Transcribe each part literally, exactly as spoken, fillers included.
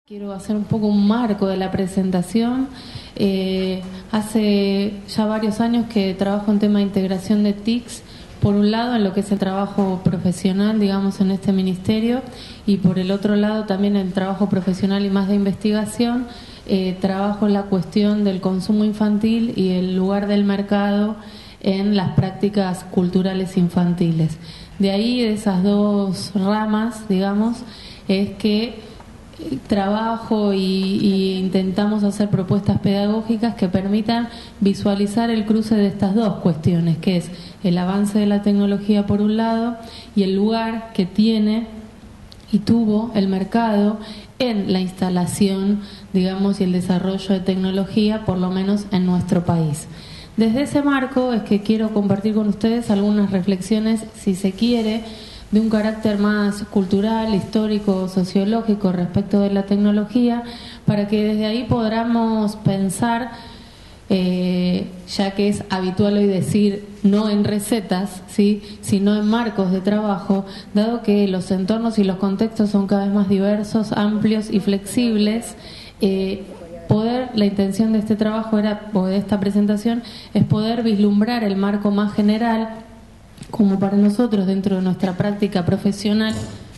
Quiero hacer un poco un marco de la presentación. Eh, hace ya varios años que trabajo en tema de integración de T I Cs, por un lado en lo que es el trabajo profesional, digamos, en este ministerio, y por el otro lado también el trabajo profesional y más de investigación. Eh, trabajo en la cuestión del consumo infantil y el lugar del mercado en las prácticas culturales infantiles. De ahí, de esas dos ramas, digamos, es que trabajo y, y intentamos hacer propuestas pedagógicas que permitan visualizar el cruce de estas dos cuestiones, que es el avance de la tecnología por un lado y el lugar que tiene y tuvo el mercado en la instalación, digamos, y el desarrollo de tecnología, por lo menos en nuestro país. Desde ese marco es que quiero compartir con ustedes algunas reflexiones, si se quiere, de un carácter más cultural, histórico, sociológico respecto de la tecnología, para que desde ahí podamos pensar, eh, ya que es habitual hoy decir no en recetas, ¿sí?, sino en marcos de trabajo, dado que los entornos y los contextos son cada vez más diversos, amplios y flexibles. eh, poder, la intención de este trabajo era, o de esta presentación, es poder vislumbrar el marco más general, como para nosotros dentro de nuestra práctica profesional,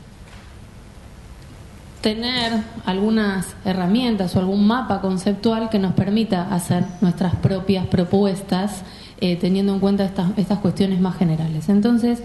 tener algunas herramientas o algún mapa conceptual que nos permita hacer nuestras propias propuestas, eh, teniendo en cuenta estas, estas cuestiones más generales. Entonces,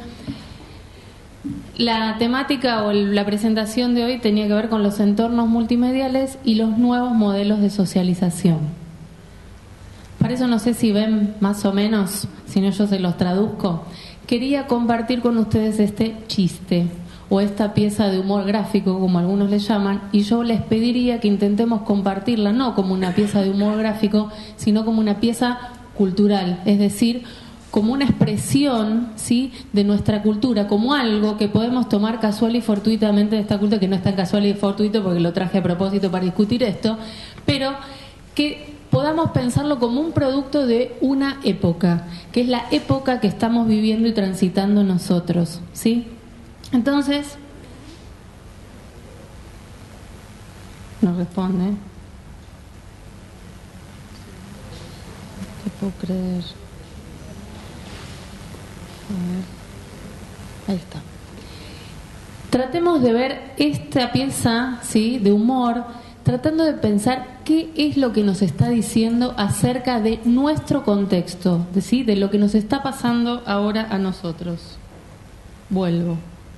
la temática o la presentación de hoy tenía que ver con los entornos multimediales y los nuevos modelos de socialización. Para eso no sé si ven más o menos, si no yo se los traduzco. Quería compartir con ustedes este chiste o esta pieza de humor gráfico, como algunos le llaman, y yo les pediría que intentemos compartirla no como una pieza de humor gráfico, sino como una pieza cultural, es decir, como una expresión, ¿sí?, de nuestra cultura, como algo que podemos tomar casual y fortuitamente de esta cultura, que no es tan casual y fortuito porque lo traje a propósito para discutir esto, pero que podamos pensarlo como un producto de una época, que es la época que estamos viviendo y transitando nosotros, ¿sí? Entonces, no responde. ¿Qué puedo creer? A ver. Ahí está. Tratemos de ver esta pieza, ¿sí?, de humor, tratando de pensar qué es lo que nos está diciendo acerca de nuestro contexto, ¿sí?, de lo que nos está pasando ahora a nosotros. Vuelvo.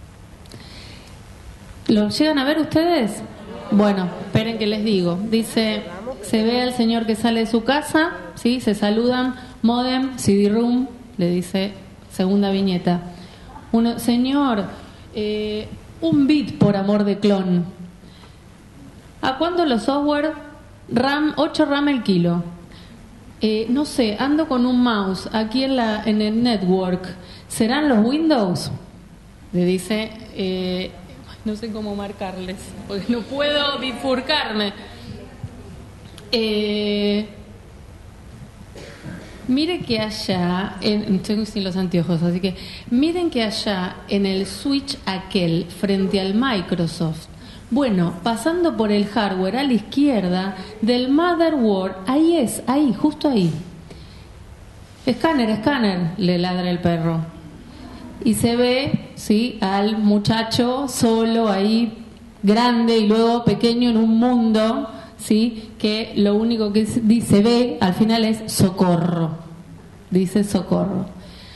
¿Lo llegan a ver ustedes? Bueno, esperen que les digo. Dice, se ve al señor que sale de su casa, ¿sí?, se saludan, modem, C D-ROOM, le dice, segunda viñeta. Uno, señor, eh, un bit por amor de clon. ¿A cuánto los software? RAM, ocho RAM el kilo. Eh, no sé, ando con un mouse aquí en, la, en el network. ¿Serán los Windows? Le dice, eh, no sé cómo marcarles, porque no puedo bifurcarme. Eh, mire que allá, en, estoy sin los anteojos, así que miren que allá en el switch aquel, frente al Microsoft, bueno, pasando por el hardware a la izquierda del motherboard, ahí es, ahí, justo ahí. Escáner, escáner, le ladra el perro. Y se ve, sí, al muchacho solo ahí, grande y luego pequeño en un mundo, sí, que lo único que se ve al final es socorro. Dice socorro.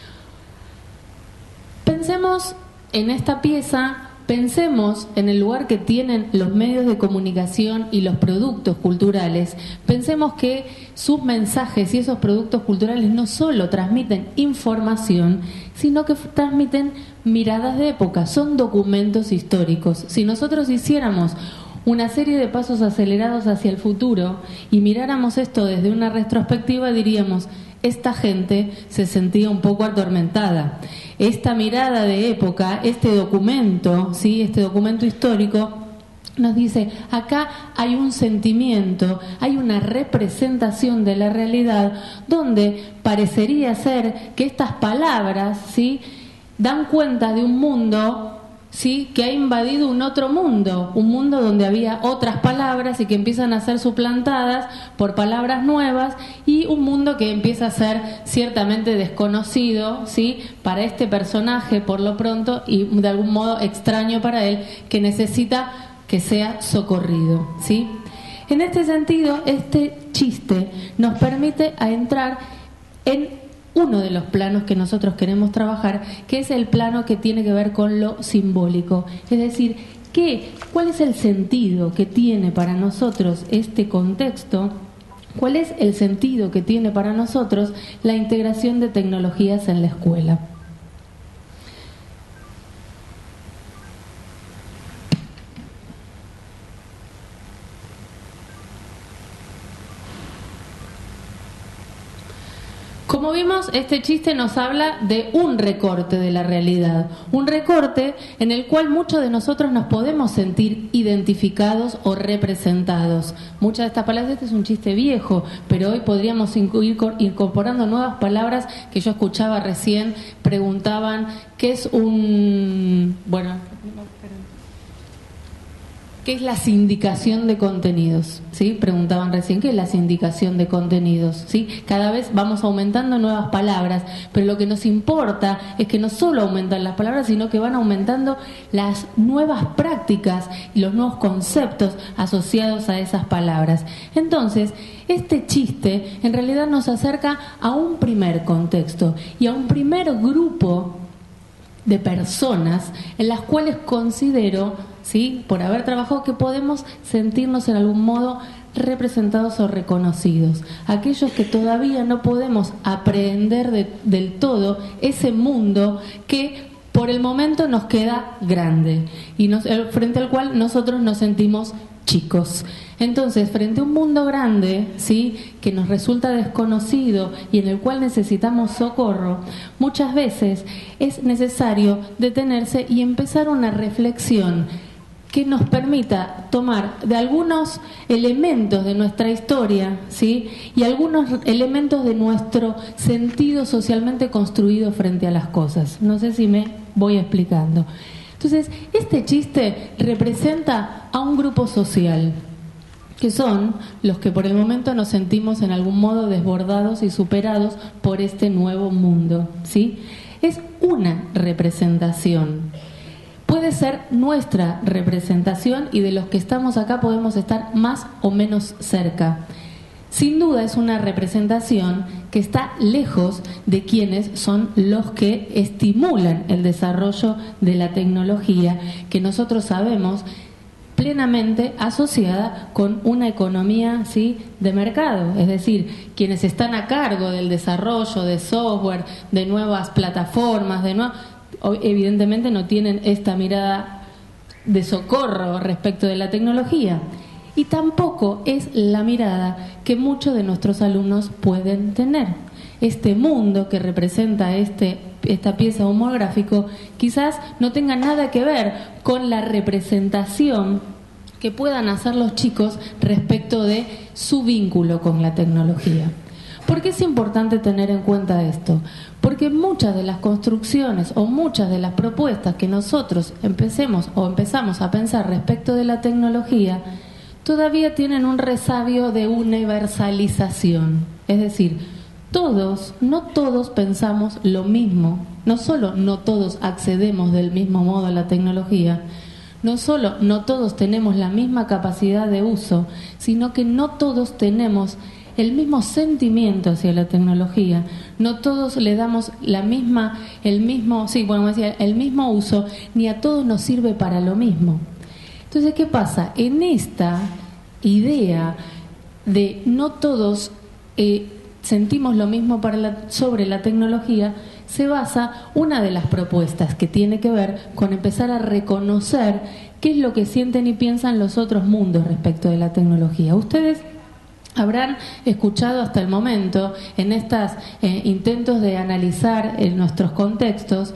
Pensemos en esta pieza. Pensemos en el lugar que tienen los medios de comunicación y los productos culturales. Pensemos que sus mensajes y esos productos culturales no solo transmiten información, sino que transmiten miradas de época, son documentos históricos. Si nosotros hiciéramos una serie de pasos acelerados hacia el futuro y miráramos esto desde una retrospectiva, diríamos, esta gente se sentía un poco atormentada. Esta mirada de época, este documento, ¿sí?, este documento histórico, nos dice, acá hay un sentimiento, hay una representación de la realidad donde parecería ser que estas palabras, ¿sí?, dan cuenta de un mundo ¿sí?, que ha invadido un otro mundo, un mundo donde había otras palabras y que empiezan a ser suplantadas por palabras nuevas, y un mundo que empieza a ser ciertamente desconocido, ¿sí?, para este personaje por lo pronto, y de algún modo extraño para él, que necesita que sea socorrido, ¿sí? En este sentido, este chiste nos permite a entrar en uno de los planos que nosotros queremos trabajar, que es el plano que tiene que ver con lo simbólico. Es decir, ¿qué, ¿cuál es el sentido que tiene para nosotros este contexto? ¿Cuál es el sentido que tiene para nosotros la integración de tecnologías en la escuela? Como vimos, este chiste nos habla de un recorte de la realidad, un recorte en el cual muchos de nosotros nos podemos sentir identificados o representados. Muchas de estas palabras, este es un chiste viejo, pero hoy podríamos ir incorporando nuevas palabras que yo escuchaba recién. Preguntaban qué es un... bueno... ¿qué es la sindicación de contenidos? ¿Sí? Preguntaban recién, ¿qué es la sindicación de contenidos? ¿Sí? Cada vez vamos aumentando nuevas palabras, pero lo que nos importa es que no solo aumentan las palabras, sino que van aumentando las nuevas prácticas y los nuevos conceptos asociados a esas palabras. Entonces, este chiste en realidad nos acerca a un primer contexto y a un primer grupo de personas en las cuales considero, ¿sí?, por haber trabajado, que podemos sentirnos en algún modo representados o reconocidos. Aquellos que todavía no podemos aprehender de, del todo ese mundo que por el momento nos queda grande y nos, frente al cual nosotros nos sentimos chicos. Entonces, frente a un mundo grande, ¿sí?, que nos resulta desconocido y en el cual necesitamos socorro, muchas veces es necesario detenerse y empezar una reflexión que nos permita tomar de algunos elementos de nuestra historia, ¿sí?, y algunos elementos de nuestro sentido socialmente construido frente a las cosas. No sé si me voy explicando. Entonces, este chiste representa a un grupo social, que son los que por el momento nos sentimos en algún modo desbordados y superados por este nuevo mundo, ¿sí? Es una representación. Puede ser nuestra representación y de los que estamos acá podemos estar más o menos cerca. Sin duda es una representación que está lejos de quienes son los que estimulan el desarrollo de la tecnología, que nosotros sabemos plenamente asociada con una economía, ¿sí?, de mercado, es decir, quienes están a cargo del desarrollo de software, de nuevas plataformas, de nuevas, evidentemente no tienen esta mirada de socorro respecto de la tecnología. Y tampoco es la mirada que muchos de nuestros alumnos pueden tener. Este mundo que representa este, esta pieza de humor gráfico quizás no tenga nada que ver con la representación que puedan hacer los chicos respecto de su vínculo con la tecnología. ¿Por qué es importante tener en cuenta esto? Porque muchas de las construcciones o muchas de las propuestas que nosotros empecemos o empezamos a pensar respecto de la tecnología todavía tienen un resabio de universalización. Es decir, todos, no todos pensamos lo mismo, no solo no todos accedemos del mismo modo a la tecnología, no solo no todos tenemos la misma capacidad de uso, sino que no todos tenemos el mismo sentimiento hacia la tecnología, no todos le damos la misma, el mismo, sí, bueno, decía, el mismo uso, ni a todos nos sirve para lo mismo. Entonces, ¿qué pasa? En esta idea de no todos eh, sentimos lo mismo para la, sobre la tecnología, se basa una de las propuestas que tiene que ver con empezar a reconocer qué es lo que sienten y piensan los otros mundos respecto de la tecnología. Ustedes habrán escuchado hasta el momento, en estos eh, intentos de analizar en nuestros contextos,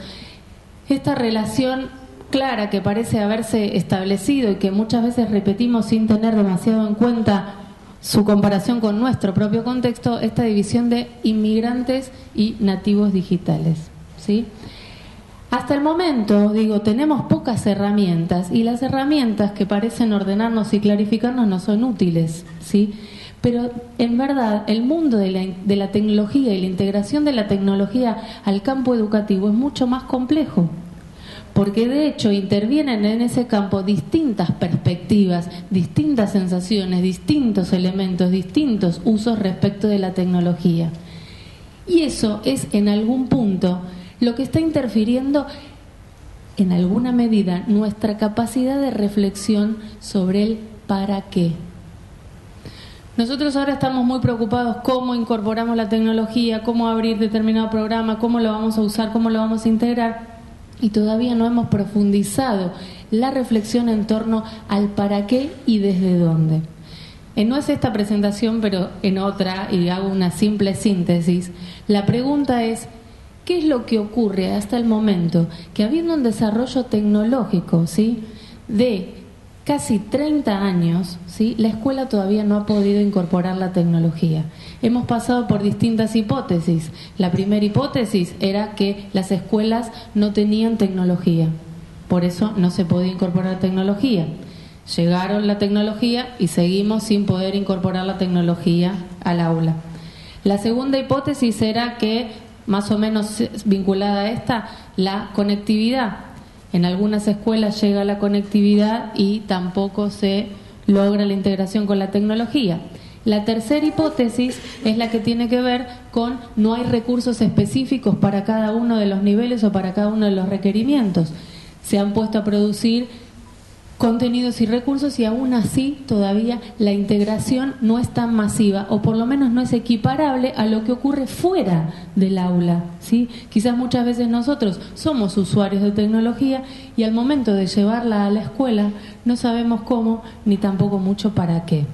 esta relación clara que parece haberse establecido y que muchas veces repetimos sin tener demasiado en cuenta su comparación con nuestro propio contexto, esta división de inmigrantes y nativos digitales, ¿sí? Hasta el momento, digo, tenemos pocas herramientas y las herramientas que parecen ordenarnos y clarificarnos no son útiles, ¿sí? Pero en verdad el mundo de la, de la tecnología y la integración de la tecnología al campo educativo es mucho más complejo, porque de hecho intervienen en ese campo distintas perspectivas, distintas sensaciones, distintos elementos, distintos usos respecto de la tecnología. Y eso es en algún punto lo que está interfiriendo en alguna medida nuestra capacidad de reflexión sobre el para qué. Nosotros ahora estamos muy preocupados cómo incorporamos la tecnología, cómo abrir determinado programa, cómo lo vamos a usar, cómo lo vamos a integrar, y todavía no hemos profundizado la reflexión en torno al para qué y desde dónde. Eh, no es esta presentación, pero en otra, y hago una simple síntesis, la pregunta es: ¿qué es lo que ocurre hasta el momento que, habiendo un desarrollo tecnológico, ¿sí?, de casi treinta años, ¿sí?, la escuela todavía no ha podido incorporar la tecnología? Hemos pasado por distintas hipótesis. La primera hipótesis era que las escuelas no tenían tecnología, por eso no se podía incorporar tecnología. Llegaron la tecnología y seguimos sin poder incorporar la tecnología al aula. La segunda hipótesis era que, más o menos vinculada a esta, la conectividad. En algunas escuelas llega la conectividad y tampoco se logra la integración con la tecnología. La tercera hipótesis es la que tiene que ver con no hay recursos específicos para cada uno de los niveles o para cada uno de los requerimientos. Se han puesto a producir contenidos y recursos y aún así todavía la integración no es tan masiva, o por lo menos no es equiparable a lo que ocurre fuera del aula, ¿sí? Quizás muchas veces nosotros somos usuarios de tecnología y al momento de llevarla a la escuela no sabemos cómo ni tampoco mucho para qué.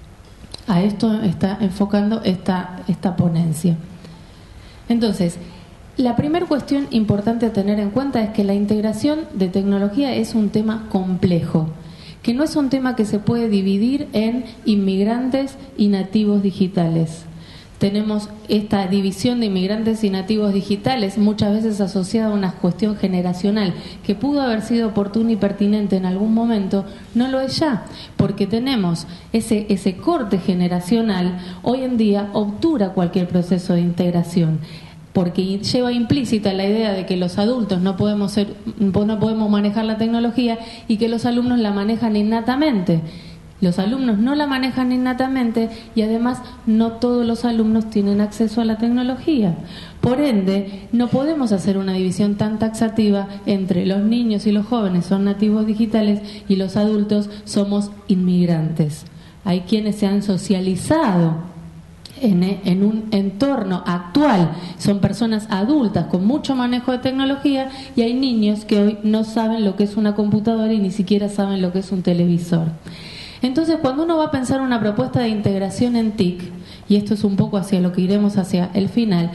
A esto está enfocando esta, esta ponencia. Entonces, la primera cuestión importante a tener en cuenta es que la integración de tecnología es un tema complejo, que no es un tema que se puede dividir en inmigrantes y nativos digitales. Tenemos esta división de inmigrantes y nativos digitales muchas veces asociada a una cuestión generacional que pudo haber sido oportuna y pertinente en algún momento, no lo es ya, porque tenemos ese, ese corte generacional hoy en día obtura cualquier proceso de integración, porque lleva implícita la idea de que los adultos no podemos ser, no podemos manejar la tecnología y que los alumnos la manejan innatamente. Los alumnos no la manejan innatamente y además no todos los alumnos tienen acceso a la tecnología. Por ende, no podemos hacer una división tan taxativa entre los niños y los jóvenes son nativos digitales y los adultos somos inmigrantes. Hay quienes se han socializado En, en un entorno actual, son personas adultas con mucho manejo de tecnología, y hay niños que hoy no saben lo que es una computadora y ni siquiera saben lo que es un televisor. Entonces, cuando uno va a pensar una propuesta de integración en T I C, y esto es un poco hacia lo que iremos hacia el final,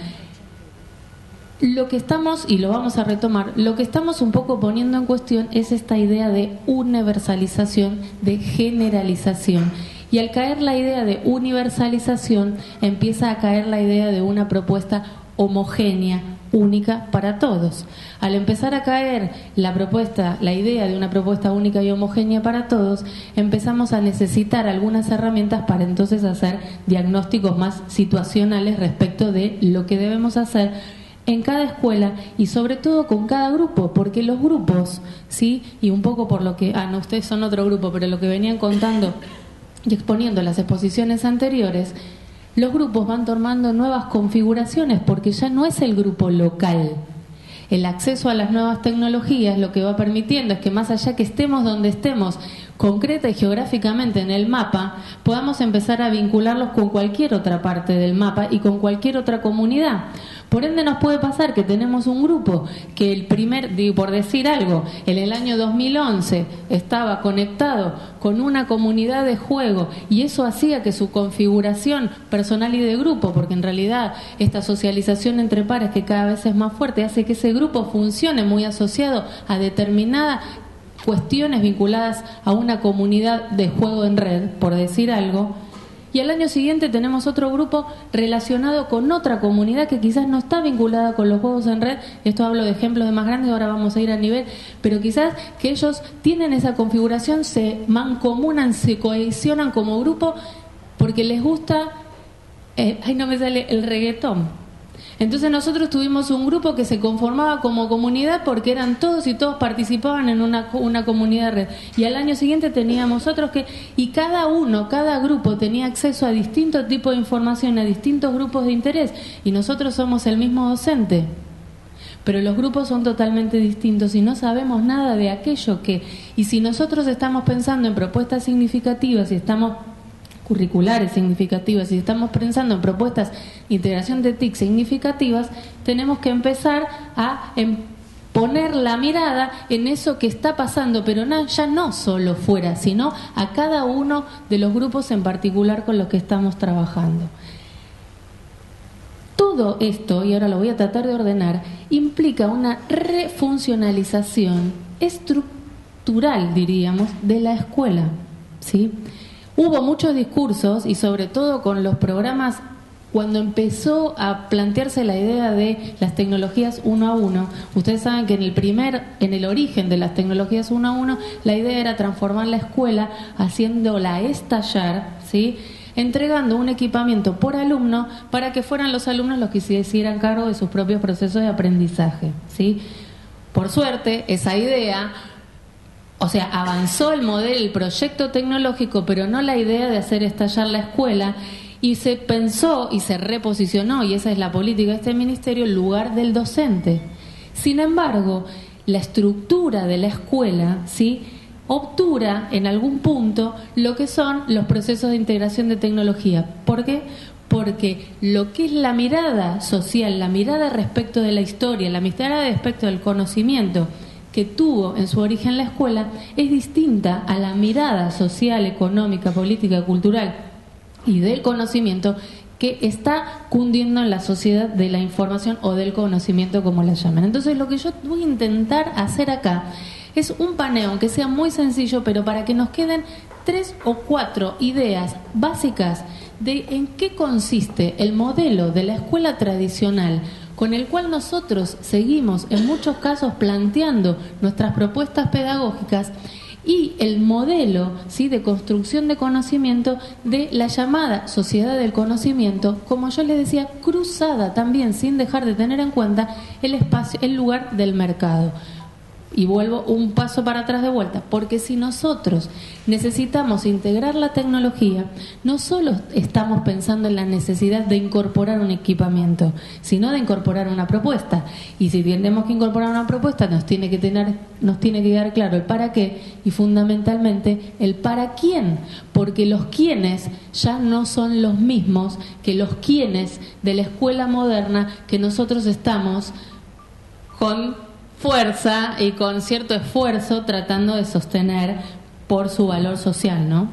lo que estamos, y lo vamos a retomar, lo que estamos un poco poniendo en cuestión es esta idea de universalización, de generalización. Y al caer la idea de universalización, empieza a caer la idea de una propuesta homogénea, única para todos. Al empezar a caer la propuesta, la idea de una propuesta única y homogénea para todos, empezamos a necesitar algunas herramientas para entonces hacer diagnósticos más situacionales respecto de lo que debemos hacer en cada escuela y sobre todo con cada grupo, porque los grupos, ¿sí? Y un poco por lo que, ah, no, ustedes son otro grupo, pero lo que venían contando y exponiendo las exposiciones anteriores, los grupos van tomando nuevas configuraciones porque ya no es el grupo local. El acceso a las nuevas tecnologías lo que va permitiendo es que, más allá que estemos donde estemos, concreta y geográficamente en el mapa, podamos empezar a vincularlos con cualquier otra parte del mapa y con cualquier otra comunidad. Por ende, nos puede pasar que tenemos un grupo que el primer, digo, por decir algo, en el año dos mil once estaba conectado con una comunidad de juego y eso hacía que su configuración personal y de grupo, porque en realidad esta socialización entre pares que cada vez es más fuerte, hace que ese grupo funcione muy asociado a determinadas cuestiones vinculadas a una comunidad de juego en red, por decir algo. y al año siguiente tenemos otro grupo relacionado con otra comunidad que quizás no está vinculada con los juegos en red. Esto hablo de ejemplos de más grandes, ahora vamos a ir a nivel, pero quizás que ellos tienen esa configuración, se mancomunan, se cohesionan como grupo porque les gusta, eh, ay no me sale, el reggaetón. Entonces nosotros tuvimos un grupo que se conformaba como comunidad porque eran todos y todos participaban en una, una comunidad red. Y al año siguiente teníamos otros que, y cada uno, cada grupo tenía acceso a distintos tipos de información, a distintos grupos de interés. Y nosotros somos el mismo docente. Pero los grupos son totalmente distintos y no sabemos nada de aquello que... Y si nosotros estamos pensando en propuestas significativas y estamos... curriculares significativas, y estamos pensando en propuestas de integración de T I C significativas, tenemos que empezar a poner la mirada en eso que está pasando, pero no, ya no solo fuera, sino a cada uno de los grupos en particular con los que estamos trabajando. Todo esto, y ahora lo voy a tratar de ordenar, implica una refuncionalización estructural, diríamos, de la escuela, ¿sí? Hubo muchos discursos y sobre todo con los programas, cuando empezó a plantearse la idea de las tecnologías uno a uno. Ustedes saben que en el primer, en el origen de las tecnologías uno a uno, la idea era transformar la escuela haciéndola estallar, ¿sí?, entregando un equipamiento por alumno para que fueran los alumnos los que se hicieran cargo de sus propios procesos de aprendizaje, ¿sí? Por suerte, esa idea... O sea, avanzó el modelo, el proyecto tecnológico, pero no la idea de hacer estallar la escuela, y se pensó y se reposicionó, y esa es la política de este ministerio, el lugar del docente. Sin embargo, la estructura de la escuela, ¿sí?, obtura en algún punto lo que son los procesos de integración de tecnología. ¿Por qué? Porque lo que es la mirada social, la mirada respecto de la historia, la mirada respecto del conocimiento que tuvo en su origen la escuela, es distinta a la mirada social, económica, política, cultural y del conocimiento que está cundiendo en la sociedad de la información o del conocimiento, como la llaman. Entonces, lo que yo voy a intentar hacer acá es un paneo, aunque sea muy sencillo, pero para que nos queden tres o cuatro ideas básicas de en qué consiste el modelo de la escuela tradicional, con el cual nosotros seguimos en muchos casos planteando nuestras propuestas pedagógicas, y el modelo, ¿sí?, de construcción de conocimiento de la llamada sociedad del conocimiento, como yo les decía, cruzada también, sin dejar de tener en cuenta el espacio, el lugar del mercado. Y vuelvo un paso para atrás de vuelta, porque si nosotros necesitamos integrar la tecnología, no solo estamos pensando en la necesidad de incorporar un equipamiento, sino de incorporar una propuesta. Y si tenemos que incorporar una propuesta, nos tiene que tener, nos tiene que quedar claro el para qué y fundamentalmente el para quién, porque los quiénes ya no son los mismos que los quiénes de la escuela moderna que nosotros estamos con fuerza y con cierto esfuerzo tratando de sostener por su valor social, ¿no?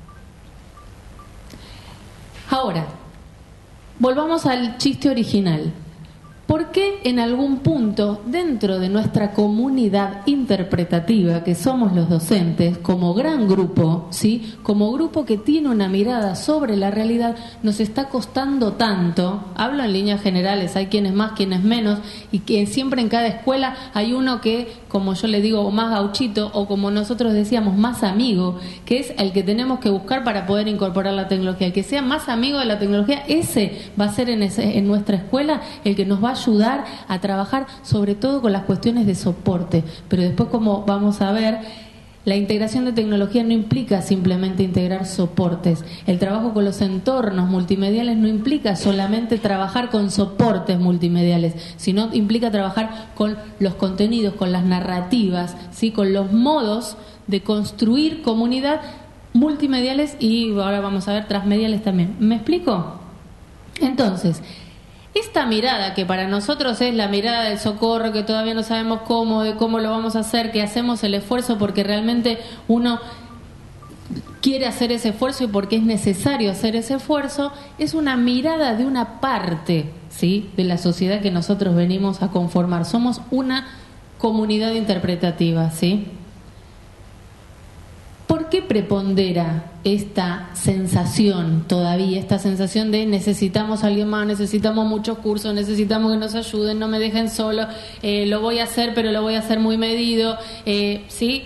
Ahora, volvamos al chiste original. ¿Por qué en algún punto dentro de nuestra comunidad interpretativa, que somos los docentes, como gran grupo, ¿sí?, como grupo que tiene una mirada sobre la realidad, nos está costando tanto? Hablo en líneas generales, hay quienes más, quienes menos, y que siempre en cada escuela hay uno que, como yo le digo, más gauchito, o como nosotros decíamos, más amigo, que es el que tenemos que buscar para poder incorporar la tecnología. El que sea más amigo de la tecnología, ese va a ser en, ese, en nuestra escuela el que nos va a ayudar a trabajar sobre todo con las cuestiones de soporte. Pero después, como vamos a ver, la integración de tecnología no implica simplemente integrar soportes. El trabajo con los entornos multimediales no implica solamente trabajar con soportes multimediales, sino implica trabajar con los contenidos, con las narrativas, ¿sí?, con los modos de construir comunidad multimediales y ahora vamos a ver transmediales también. ¿Me explico? Entonces, esta mirada que para nosotros es la mirada del socorro, que todavía no sabemos cómo, de cómo lo vamos a hacer, que hacemos el esfuerzo porque realmente uno quiere hacer ese esfuerzo y porque es necesario hacer ese esfuerzo, es una mirada de una parte, ¿sí?, de la sociedad que nosotros venimos a conformar. Somos una comunidad interpretativa, ¿sí? ¿Por ¿Por qué prepondera esta sensación todavía, esta sensación de necesitamos a alguien más, necesitamos muchos cursos, necesitamos que nos ayuden, no me dejen solo, eh, lo voy a hacer, pero lo voy a hacer muy medido, eh, ¿sí?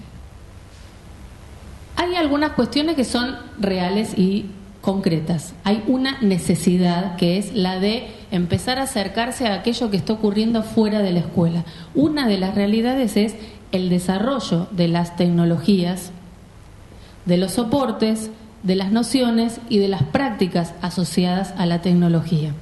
Hay algunas cuestiones que son reales y concretas. Hay una necesidad que es la de empezar a acercarse a aquello que está ocurriendo fuera de la escuela. Una de las realidades es el desarrollo de las tecnologías, de los soportes, de las nociones y de las prácticas asociadas a la tecnología.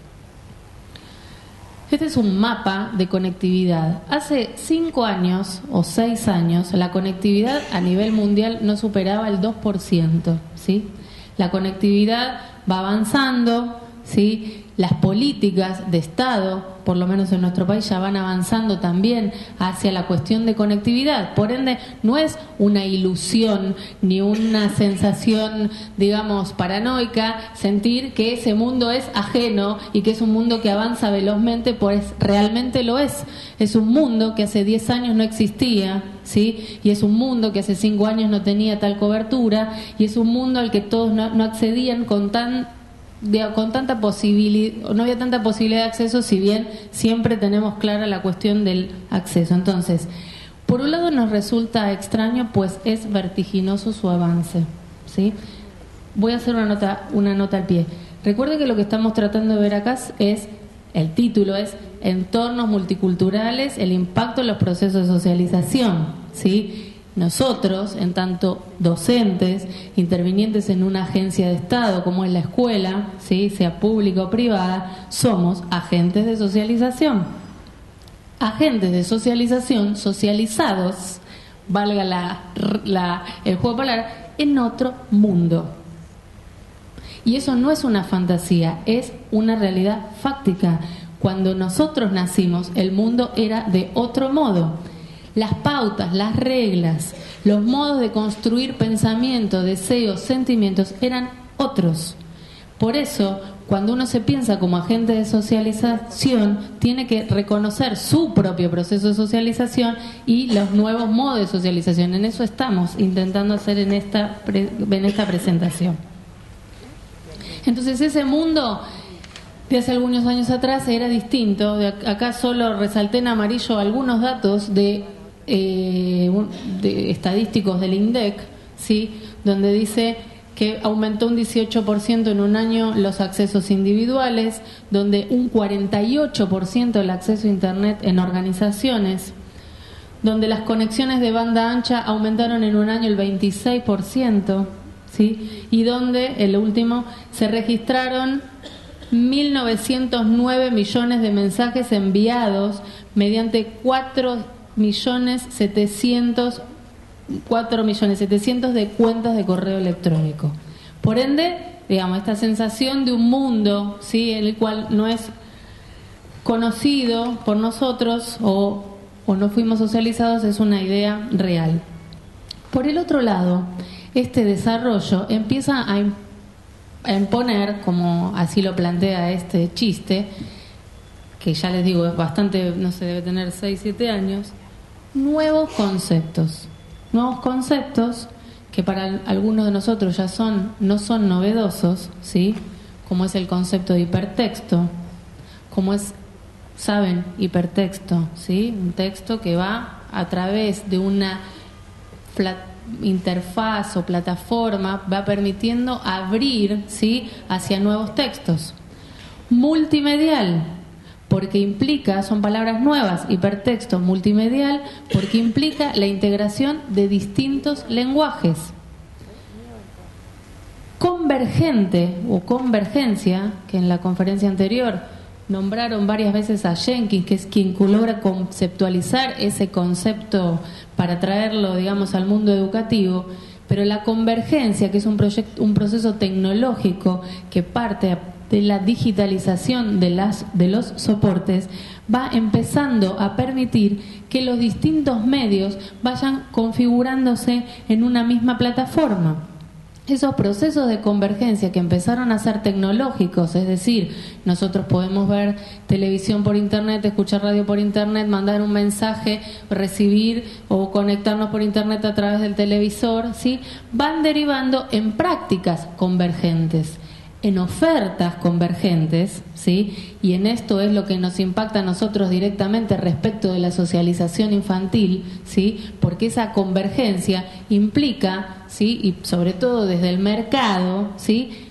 Este es un mapa de conectividad. Hace cinco años o seis años la conectividad a nivel mundial no superaba el dos por ciento, ¿sí? La conectividad va avanzando, ¿sí? Las políticas de Estado, por lo menos en nuestro país, ya van avanzando también hacia la cuestión de conectividad. Por ende, no es una ilusión ni una sensación, digamos, paranoica sentir que ese mundo es ajeno y que es un mundo que avanza velozmente, pues realmente lo es. Es un mundo que hace diez años no existía, ¿sí? Y es un mundo que hace cinco años no tenía tal cobertura, y es un mundo al que todos no, no accedían con tan De, con tanta posibilidad, no había tanta posibilidad de acceso, si bien siempre tenemos clara la cuestión del acceso. Entonces, por un lado nos resulta extraño, pues es vertiginoso su avance, ¿sí? Voy a hacer una nota, una nota al pie. Recuerde que lo que estamos tratando de ver acá es, el título es Entornos multiculturales, el impacto en los procesos de socialización, ¿sí? Nosotros, en tanto docentes, intervinientes en una agencia de Estado como es la escuela, ¿sí? Sea pública o privada, somos agentes de socialización. Agentes de socialización socializados, valga la, la, el juego de palabras, en otro mundo. Y eso no es una fantasía, es una realidad fáctica. Cuando nosotros nacimos, el mundo era de otro modo. Las pautas, las reglas, los modos de construir pensamiento, deseos, sentimientos eran otros. Por eso, cuando uno se piensa como agente de socialización, tiene que reconocer su propio proceso de socialización y los nuevos modos de socialización. En eso estamos intentando hacer en esta, en esta presentación. Entonces, ese mundo de hace algunos años atrás era distinto. De acá solo resalté en amarillo algunos datos de Eh, de estadísticos del INDEC, ¿sí? Donde dice que aumentó un dieciocho por ciento en un año los accesos individuales, donde un cuarenta y ocho por ciento el acceso a Internet en organizaciones, donde las conexiones de banda ancha aumentaron en un año el veintiséis por ciento, ¿sí? Y donde, el último, se registraron mil novecientos nueve millones de mensajes enviados mediante cuatro millones setecientos cuatro millones setecientos de cuentas de correo electrónico. Por ende, digamos, esta sensación de un mundo, ¿sí? En el cual no es conocido por nosotros o, o no fuimos socializados es una idea real. Por el otro lado, este desarrollo empieza a, a imponer, como así lo plantea este chiste, que ya les digo es bastante, no sé, debe tener seis, siete años, nuevos conceptos, nuevos conceptos que para algunos de nosotros ya son, no son novedosos, ¿sí? Como es el concepto de hipertexto, como es, saben, hipertexto, ¿sí? Un texto que va a través de una interfaz o plataforma, va permitiendo abrir, ¿sí? Hacia nuevos textos. Multimedial, porque implica, son palabras nuevas, hipertexto, multimedial, porque implica la integración de distintos lenguajes. Convergente o convergencia, que en la conferencia anterior nombraron varias veces a Jenkins, que es quien logra conceptualizar ese concepto para traerlo, digamos, al mundo educativo, pero la convergencia, que es un, proyecto, un proceso tecnológico que parte a de la digitalización de, las, de los soportes, va empezando a permitir que los distintos medios vayan configurándose en una misma plataforma. esos procesos de convergencia que empezaron a ser tecnológicos, es decir, nosotros podemos ver televisión por internet, escuchar radio por internet, mandar un mensaje, recibir o conectarnos por internet a través del televisor, ¿sí? Van derivando en prácticas convergentes, en ofertas convergentes, ¿sí? Y en esto es lo que nos impacta a nosotros directamente respecto de la socialización infantil, ¿sí? Porque esa convergencia implica, ¿sí? Y sobre todo desde el mercado, ¿sí?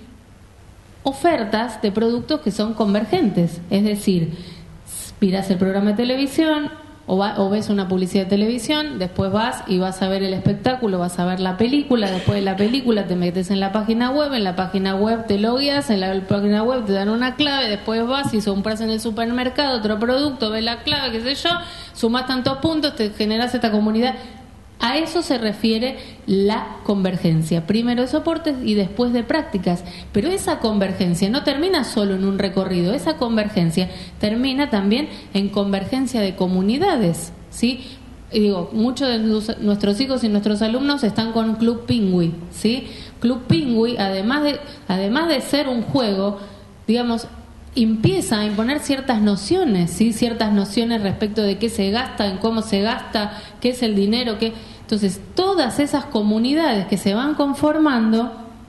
Ofertas de productos que son convergentes, es decir, mirás el programa de televisión o, va, o ves una publicidad de televisión, después vas y vas a ver el espectáculo, vas a ver la película, después de la película te metes en la página web, en la página web te logueas, en la página web te dan una clave, después vas y compras en el supermercado otro producto, ves la clave, qué sé yo, sumás tantos puntos, te generas esta comunidad. A eso se refiere la convergencia, primero de soportes y después de prácticas, pero esa convergencia no termina solo en un recorrido, esa convergencia termina también en convergencia de comunidades, ¿sí? Y digo, muchos de nuestros hijos y nuestros alumnos están con Club Pingüi, ¿sí? Club Pingüi, además de, además de ser un juego, digamos, empieza a imponer ciertas nociones, ¿sí? Ciertas nociones respecto de qué se gasta, en cómo se gasta, qué es el dinero, qué... Entonces, todas esas comunidades que se van conformando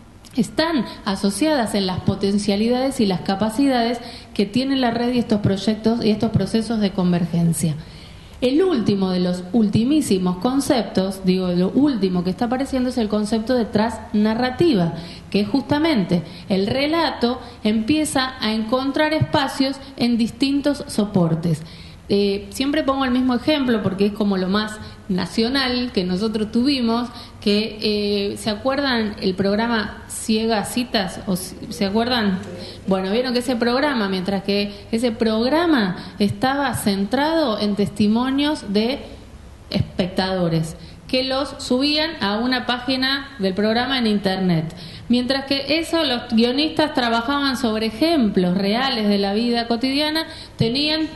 están asociadas en las potencialidades y las capacidades que tiene la red y estos proyectos y estos procesos de convergencia. El último de los ultimísimos conceptos, digo, lo último que está apareciendo es el concepto de transnarrativa, que es justamente el relato empieza a encontrar espacios en distintos soportes. Eh, siempre pongo el mismo ejemplo porque es como lo más nacional que nosotros tuvimos, que eh, ¿se acuerdan el programa Ciegas Citas? ¿O se acuerdan? Bueno, vieron que ese programa, mientras que ese programa estaba centrado en testimonios de espectadores que los subían a una página del programa en internet. Mientras que eso, los guionistas trabajaban sobre ejemplos reales de la vida cotidiana, tenían...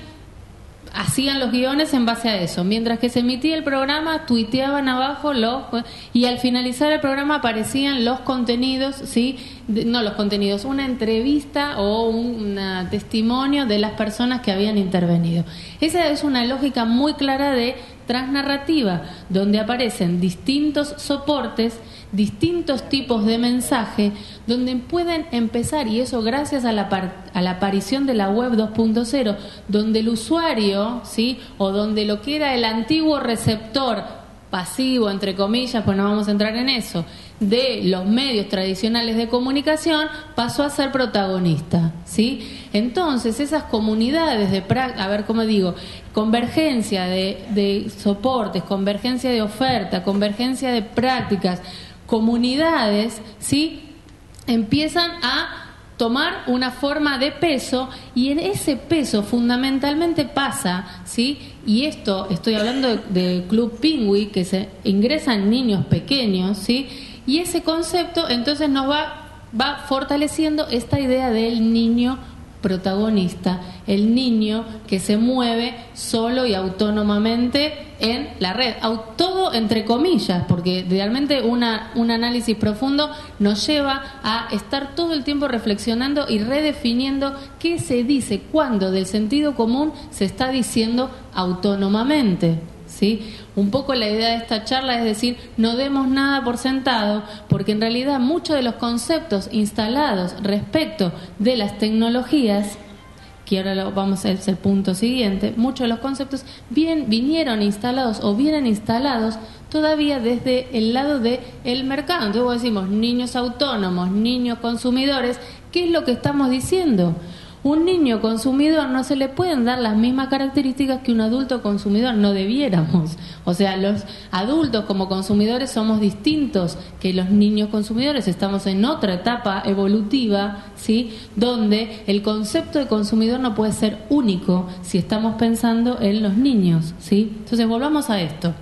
hacían los guiones en base a eso. Mientras que se emitía el programa, tuiteaban abajo los, y al finalizar el programa aparecían los contenidos, ¿sí? No los contenidos, una entrevista o un una testimonio de las personas que habían intervenido. Esa es una lógica muy clara de transnarrativa, donde aparecen distintos soportes, distintos tipos de mensaje, donde pueden empezar, y eso gracias a la, par, a la aparición de la web dos punto cero, donde el usuario, ¿sí? O donde lo que era el antiguo receptor pasivo, entre comillas, pues no vamos a entrar en eso, de los medios tradicionales de comunicación, pasó a ser protagonista, ¿sí? Entonces, esas comunidades de, a ver, ¿cómo digo? Convergencia de, de soportes, convergencia de oferta, convergencia de prácticas, comunidades, ¿sí? Empiezan a tomar una forma de peso, y en ese peso fundamentalmente pasa, ¿sí? Y esto, estoy hablando de, de Club Pingüi, que se ingresan niños pequeños, ¿sí? Y ese concepto entonces nos va, va fortaleciendo esta idea del niño protagonista, el niño que se mueve solo y autónomamente en la red, todo entre comillas, porque realmente una, un análisis profundo nos lleva a estar todo el tiempo reflexionando y redefiniendo qué se dice cuando del sentido común se está diciendo autónomamente, ¿sí? Un poco la idea de esta charla es decir, no demos nada por sentado, porque en realidad muchos de los conceptos instalados respecto de las tecnologías, que ahora lo vamos a hacer el punto siguiente, muchos de los conceptos bien, vinieron instalados o vienen instalados todavía desde el lado del mercado. Entonces vos decimos niños autónomos, niños consumidores, ¿qué es lo que estamos diciendo? Un niño consumidor no se le pueden dar las mismas características que un adulto consumidor, no debiéramos. O sea, los adultos como consumidores somos distintos que los niños consumidores, estamos en otra etapa evolutiva, ¿sí? Donde el concepto de consumidor no puede ser único si estamos pensando en los niños, ¿sí? Entonces volvamos a esto.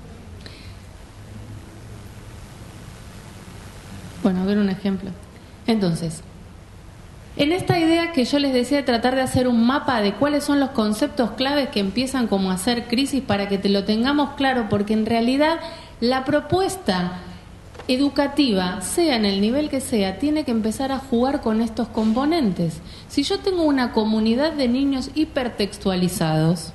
Bueno, a ver un ejemplo. Entonces, en esta idea que yo les decía de tratar de hacer un mapa de cuáles son los conceptos claves que empiezan como a hacer crisis para que te lo tengamos claro, porque en realidad la propuesta educativa, sea en el nivel que sea, tiene que empezar a jugar con estos componentes. Si yo tengo una comunidad de niños hipertextualizados,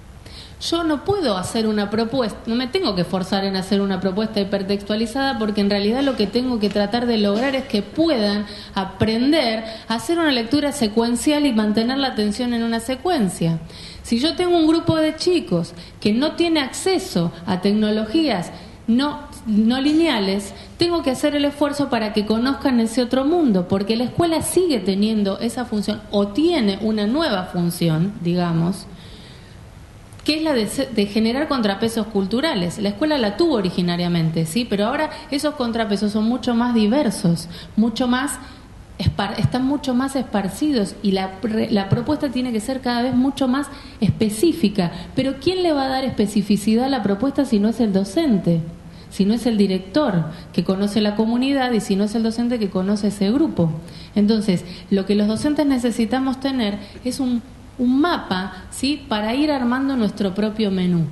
yo no puedo hacer una propuesta, no me tengo que forzar en hacer una propuesta hipertextualizada, porque en realidad lo que tengo que tratar de lograr es que puedan aprender a hacer una lectura secuencial y mantener la atención en una secuencia. Si yo tengo un grupo de chicos que no tiene acceso a tecnologías no, no lineales, tengo que hacer el esfuerzo para que conozcan ese otro mundo, porque la escuela sigue teniendo esa función, o tiene una nueva función, digamos, que es la de, de generar contrapesos culturales. La escuela la tuvo originariamente, ¿sí? Pero ahora esos contrapesos son mucho más diversos, mucho más espar, están mucho más esparcidos, y la, la propuesta tiene que ser cada vez mucho más específica. Pero ¿quién le va a dar especificidad a la propuesta si no es el docente? Si no es el director que conoce la comunidad, y si no es el docente que conoce ese grupo. Entonces, lo que los docentes necesitamos tener es un un mapa, ¿sí?, para ir armando nuestro propio menú.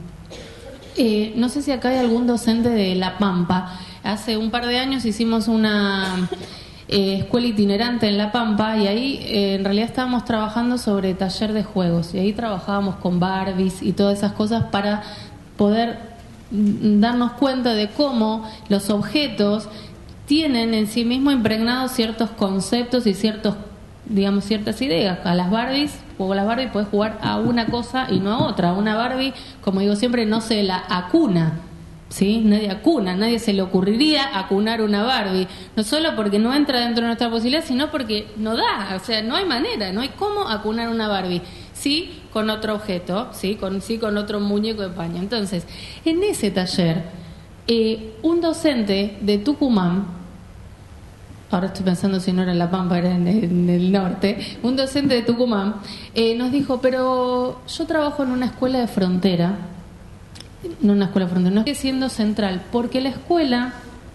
Eh, no sé si acá hay algún docente de La Pampa. Hace un par de años hicimos una eh, escuela itinerante en La Pampa, y ahí eh, en realidad estábamos trabajando sobre taller de juegos, y ahí trabajábamos con Barbies y todas esas cosas para poder darnos cuenta de cómo los objetos tienen en sí mismo impregnados ciertos conceptos y ciertos, digamos, ciertas ideas. A las Barbies, juego a las Barbies, puedes jugar a una cosa y no a otra. Una Barbie, como digo siempre, no se la acuna, ¿sí? Nadie acuna, nadie se le ocurriría acunar una Barbie, no solo porque no entra dentro de nuestra posibilidad, sino porque no da, o sea, no hay manera, no hay cómo acunar una Barbie. Sí, con otro objeto, sí, con, sí, con otro muñeco de paño. Entonces, en ese taller, eh, un docente de Tucumán, ahora estoy pensando si no era en La Pampa, era en el, en el norte, un docente de Tucumán, eh, nos dijo, pero yo trabajo en una escuela de frontera, no una escuela de frontera, no, sigue siendo central, porque la escuela,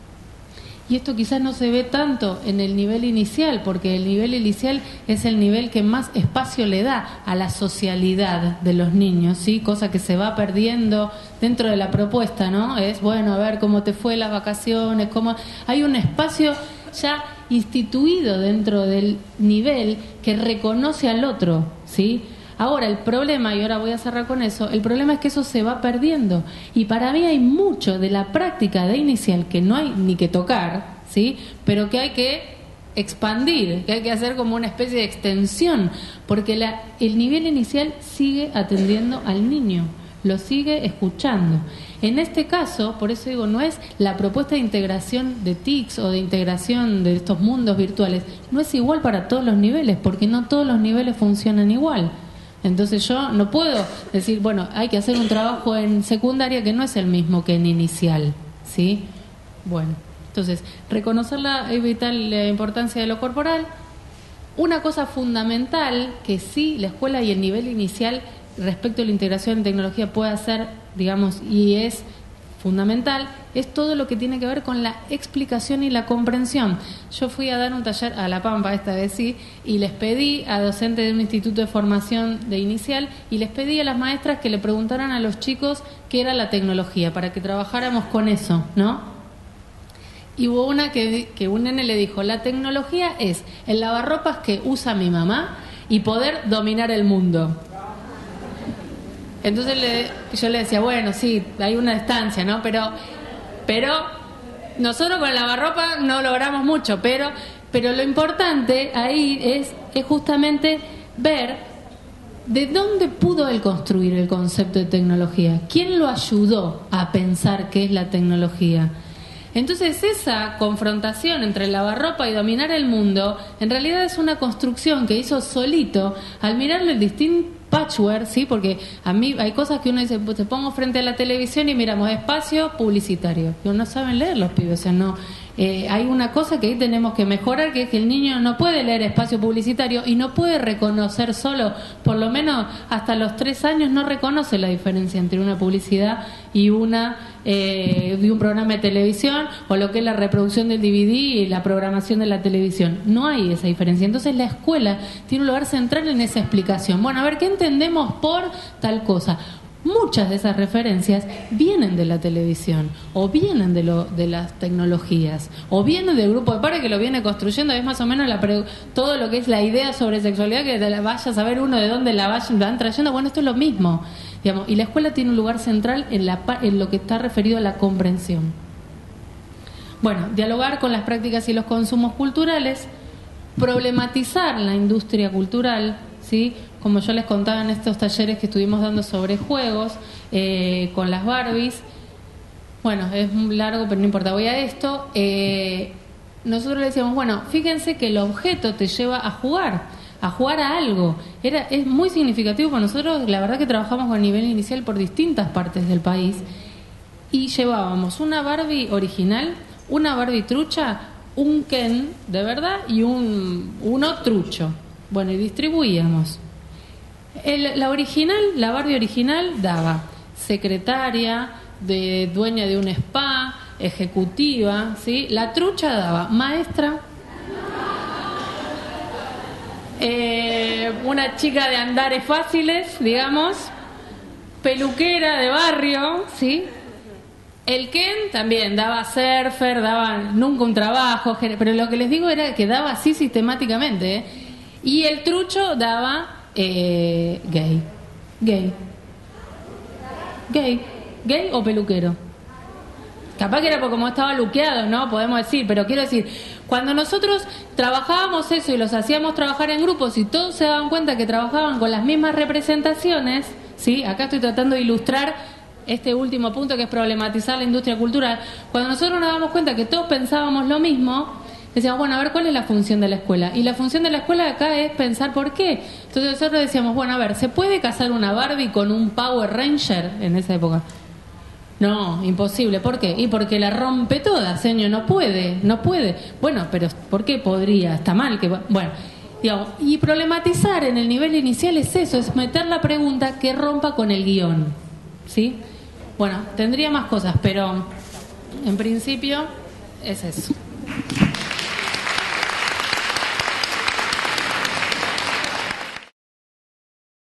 y esto quizás no se ve tanto en el nivel inicial, porque el nivel inicial es el nivel que más espacio le da a la socialidad de los niños, ¿sí? Cosa que se va perdiendo dentro de la propuesta, ¿no? Es, bueno, a ver cómo te fue las vacaciones, cómo... Hay un espacio ya instituido dentro del nivel que reconoce al otro, ¿sí? Ahora, el problema, y ahora voy a cerrar con eso, el problema es que eso se va perdiendo, y para mí hay mucho de la práctica de inicial que no hay ni que tocar, ¿sí?, pero que hay que expandir, que hay que hacer como una especie de extensión, porque la, el nivel inicial sigue atendiendo al niño, lo sigue escuchando. En este caso, por eso digo, no es la propuesta de integración de T I C S o de integración de estos mundos virtuales, no es igual para todos los niveles, porque no todos los niveles funcionan igual. Entonces yo no puedo decir, bueno, hay que hacer un trabajo en secundaria que no es el mismo que en inicial, ¿sí? Bueno, entonces, reconocer la, es vital la importancia de lo corporal. Una cosa fundamental que sí la escuela y el nivel inicial respecto a la integración en tecnología puede hacer, digamos, y es fundamental, es todo lo que tiene que ver con la explicación y la comprensión. Yo fui a dar un taller a La Pampa esta vez, sí, y les pedí a docentes de un instituto de formación de inicial, y les pedí a las maestras que le preguntaran a los chicos qué era la tecnología, para que trabajáramos con eso, ¿no? Y hubo una que, que un nene le dijo, la tecnología es el lavarropas que usa mi mamá y poder dominar el mundo. Entonces le, yo le decía, bueno, sí, hay una distancia, ¿no? Pero, pero nosotros con el lavarropa no logramos mucho, pero, pero lo importante ahí es, es justamente ver de dónde pudo él construir el concepto de tecnología. ¿Quién lo ayudó a pensar qué es la tecnología? Entonces esa confrontación entre el lavarropa y dominar el mundo, en realidad es una construcción que hizo solito al mirarle el distinto patchwork, ¿sí? Porque a mí hay cosas que uno dice, pues te pongo frente a la televisión y miramos espacio publicitario. Y no saben leer los pibes, o sea, no. Eh, hay una cosa que ahí tenemos que mejorar, que es que el niño no puede leer espacio publicitario y no puede reconocer solo, por lo menos hasta los tres años no reconoce la diferencia entre una publicidad y una eh, de un programa de televisión, o lo que es la reproducción del D V D y la programación de la televisión. No hay esa diferencia. Entonces la escuela tiene un lugar central en esa explicación. Bueno, a ver, ¿qué entendemos por tal cosa? muchas de esas referencias vienen de la televisión, o vienen de, lo, de las tecnologías, o vienen del grupo de pares que lo viene construyendo. Es más o menos la pre, todo lo que es la idea sobre sexualidad, que te la vaya a saber uno de dónde la vayan, van trayendo. Bueno, esto es lo mismo, digamos, y la escuela tiene un lugar central en, la, en lo que está referido a la comprensión. Bueno, dialogar con las prácticas y los consumos culturales, problematizar la industria cultural, ¿sí? Como yo les contaba en estos talleres que estuvimos dando sobre juegos, eh, con las Barbies. Bueno, es muy largo, pero no importa, voy a esto. Eh, nosotros le decíamos, bueno, fíjense que el objeto te lleva a jugar, a jugar a algo. Era, es muy significativo para nosotros, la verdad que trabajamos a nivel inicial por distintas partes del país, y llevábamos una Barbie original, una Barbie trucha, un Ken de verdad y un uno trucho. Bueno, y distribuíamos. El, la original, la Barbie original daba secretaria, de dueña de un spa, ejecutiva, ¿sí? La trucha daba maestra, eh, una chica de andares fáciles, digamos, peluquera de barrio, ¿sí? El Ken también daba surfer, daba nunca un trabajo, pero lo que les digo era que daba así sistemáticamente, ¿eh? Y el trucho daba eh, gay, gay, gay, gay o peluquero. Capaz que era porque como estaba luqueado, ¿no? Podemos decir, pero quiero decir, cuando nosotros trabajábamos eso y los hacíamos trabajar en grupos y todos se daban cuenta que trabajaban con las mismas representaciones, ¿sí? Acá estoy tratando de ilustrar este último punto, que es problematizar la industria cultural. Cuando nosotros nos damos cuenta que todos pensábamos lo mismo, decíamos, bueno, a ver, ¿cuál es la función de la escuela? Y la función de la escuela acá es pensar por qué. Entonces nosotros decíamos, bueno, a ver, ¿se puede casar una Barbie con un Power Ranger en esa época? No, imposible. ¿Por qué? Y porque la rompe toda, señor, no puede, no puede. Bueno, pero ¿por qué podría? Está mal que... Bueno, digamos, y problematizar en el nivel inicial es eso, es meter la pregunta que rompa con el guión, ¿sí? Bueno, tendría más cosas, pero en principio es eso.